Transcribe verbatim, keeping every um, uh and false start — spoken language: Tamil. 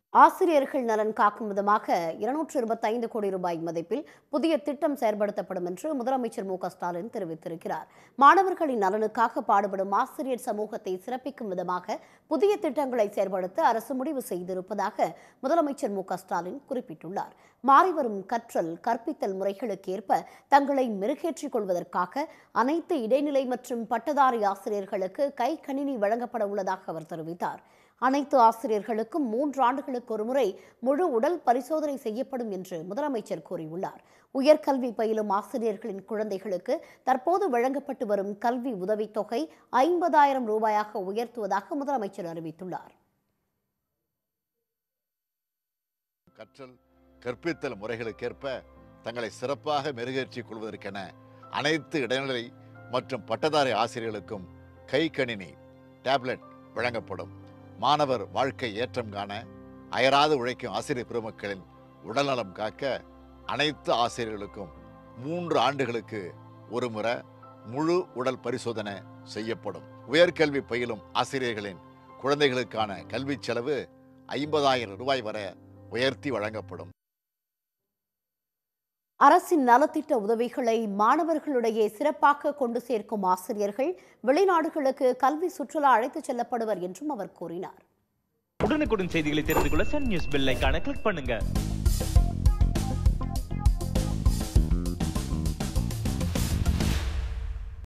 ஆசிரியர்கள் நலன் காக்கும் விதமாக இருநூற்று இருபத்தைந்து கோடி ரூபாய் மதிப்பில் புதிய திட்டம் செயல்படுத்தப்படும் என்று முதலமைச்சர் மு க ஸ்டாலின் தெரிவித்திருக்கிறார். மாணவர்களின் நலனுக்காக பாடுபடும் ஆசிரியர் சமூகத்தை சிறப்பிக்கும் விதமாக புதிய திட்டங்களை செயல்படுத்த அரசு முடிவு செய்திருப்பதாக முதலமைச்சர் மு க ஸ்டாலின் குறிப்பிட்டுள்ளார். மாறிவரும் கற்றல் கற்பித்தல் முறைகளுக்கு ஏற்ப தங்களை மெருகேற்றிக் கொள்வதற்காக அனைத்து இடைநிலை மற்றும் பட்டதாரி ஆசிரியர்களுக்கு கை கணினி வழங்கப்பட உள்ளதாக அவர் தெரிவித்தார். அனைத்து ஆசிரியர்களுக்கும் மூன்று ஆண்டுகளுக்கு ஒருமுறை முழு உடல் பரிசோதனை செய்யப்படும் என்று முதலமைச்சர் கூறியுள்ளார். உயர்கல்வி பயிலும் ஆசிரியர்களின் குழந்தைகளுக்கு தற்போது வழங்கப்பட்டு வரும் கல்வி உதவித்தொகை ஐம்பதாயிரம் ரூபாயாக உயர்த்துவதாக முதலமைச்சர் அறிவித்துள்ளார். கற்றல் கற்பித்தல் முறைகளுக்கேற்ப தங்களை சிறப்பாக மெருகேற்றிக் கொள்வதற்கென அனைத்து இடைநிலை மற்றும் பட்டதாரி ஆசிரியர்களுக்கும் கை கணினி டேப்லெட் வழங்கப்படும். மாணவர் வாழ்க்கை ஏற்றம் காண அயராது உழைக்கும் ஆசிரியர் பெருமக்களின் உடல்நலம் காக்க அனைத்து ஆசிரியர்களுக்கும் மூன்று ஆண்டுகளுக்கு ஒரு முறை முழு உடல் பரிசோதனை செய்யப்படும். உயர்கல்வி பயிலும் ஆசிரியர்களின் குழந்தைகளுக்கான கல்வி செலவு ஐம்பதாயிரம் ரூபாய் வரை உயர்த்தி வழங்கப்படும். அரசின் நலத்திட்ட உதவிகளை மாணவர்களிடையே சிறப்பாக கொண்டு சேர்க்கும் ஆசிரியர்கள் வெளிநாடுகளுக்கு கல்வி சுற்றுலா அழைத்துச் செல்லப்படுவர் என்றும் அவர் கூறினார். உடனுக்குடன் செய்திகளை தெரிந்து கொள்ள சன் நியூஸ் பெல் ஐகானை கிளிக் பண்ணுங்க.